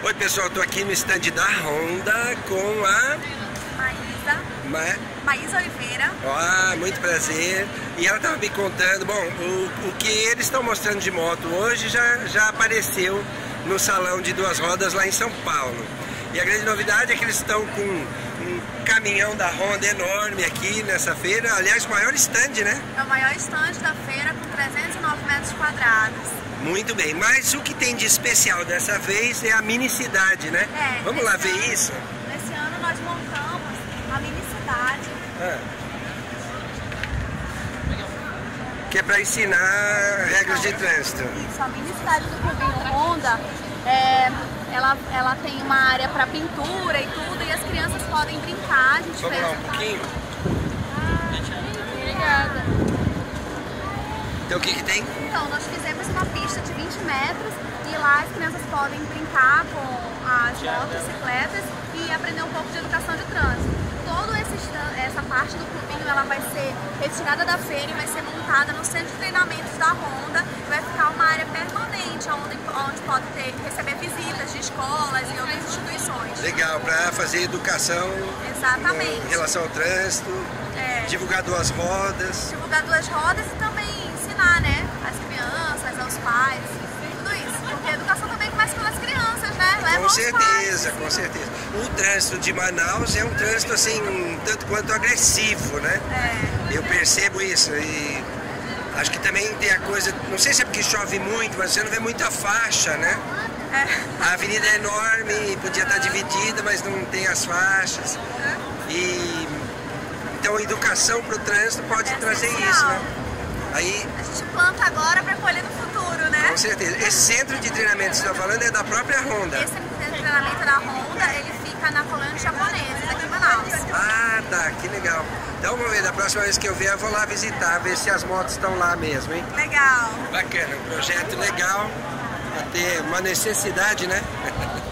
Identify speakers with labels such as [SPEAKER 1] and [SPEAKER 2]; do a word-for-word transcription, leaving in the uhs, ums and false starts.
[SPEAKER 1] Oi pessoal, estou aqui no stand da Honda com a
[SPEAKER 2] Maísa,
[SPEAKER 1] Ma...
[SPEAKER 2] Maísa Oliveira.
[SPEAKER 1] Ah, muito prazer. E ela estava me contando, bom, o, o que eles estão mostrando de moto hoje já, já apareceu no salão de duas rodas lá em São Paulo. E a grande novidade é que eles estão com um caminhão da Honda enorme aqui nessa feira. Aliás, o maior stand, né?
[SPEAKER 2] É o maior stand da feira com trezentos e nove metros quadrados.
[SPEAKER 1] Muito bem, mas o que tem de especial dessa vez é a minicidade, né?
[SPEAKER 2] É,
[SPEAKER 1] Vamos lá ver
[SPEAKER 2] ano,
[SPEAKER 1] isso?
[SPEAKER 2] Nesse ano nós montamos a minicidade.
[SPEAKER 1] Ah. Que é para ensinar regras de trânsito.
[SPEAKER 2] Isso, a minicidade do clubinho Honda, é, ela, ela tem uma área para pintura e tudo, e as crianças podem brincar. A gente
[SPEAKER 1] Vamos
[SPEAKER 2] fez
[SPEAKER 1] lá um pouquinho?
[SPEAKER 2] Obrigada.
[SPEAKER 1] Então o que que tem?
[SPEAKER 2] Então, nós fizemos uma pista de vinte metros e lá as crianças podem brincar com as motocicletas e aprender um pouco de educação de trânsito. Toda essa parte do clubinho ela vai ser retirada da feira e vai ser montada no centro de treinamentos da Honda. Vai ficar uma área permanente onde, onde pode ter, receber visitas de escolas e outras instituições.
[SPEAKER 1] Legal, para fazer educação.
[SPEAKER 2] Exatamente.
[SPEAKER 1] Em relação ao trânsito, é. divulgar duas rodas.
[SPEAKER 2] Divulgar duas rodas e também ensinar, né, as crianças, aos pais, tudo isso. Porque a educação também começa pelas crianças, né? Leva
[SPEAKER 1] com certeza,
[SPEAKER 2] pais,
[SPEAKER 1] com certeza. O trânsito de Manaus é um trânsito assim, um tanto quanto agressivo, né?
[SPEAKER 2] É.
[SPEAKER 1] Eu percebo isso e acho que também tem a coisa, não sei se é porque chove muito, mas você não vê muita faixa, né?
[SPEAKER 2] É.
[SPEAKER 1] A avenida é enorme, podia estar dividida, mas não tem as faixas. E então a educação para o trânsito pode
[SPEAKER 2] é
[SPEAKER 1] trazer
[SPEAKER 2] essencial.
[SPEAKER 1] isso, né? Aí,
[SPEAKER 2] a gente planta agora para colher no futuro, né?
[SPEAKER 1] Com certeza. Esse centro de treinamento que você está falando é da própria Honda?
[SPEAKER 2] Esse centro de treinamento da Honda, ele fica na colônia japonesa, daqui em Manaus.
[SPEAKER 1] Ah, tá. Que legal. Então vamos ver, da próxima vez que eu vier eu vou lá visitar, ver se as motos estão lá mesmo, hein?
[SPEAKER 2] Legal.
[SPEAKER 1] Bacana, um projeto legal, para ter uma necessidade, né?